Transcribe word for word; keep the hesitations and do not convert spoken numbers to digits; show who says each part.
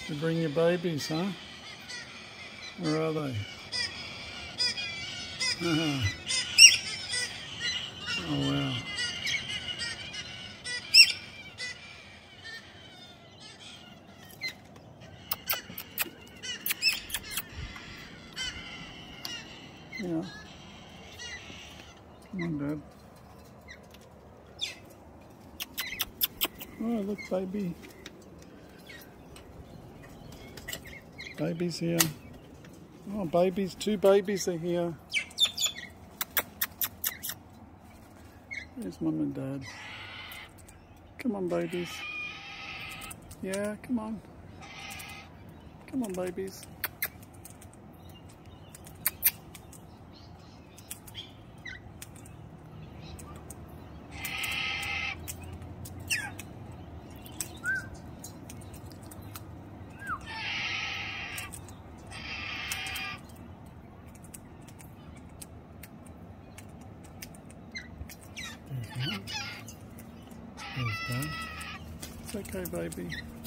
Speaker 1: You bring your babies, huh? Where are they? Uh-huh. Oh, wow. Yeah. Come on, Dad. Oh, look, baby. Baby's here. Oh, babies. Two babies are here. There's Mum and Dad. Come on, babies. Yeah, come on. Come on, babies. There's Dad. It's okay, baby.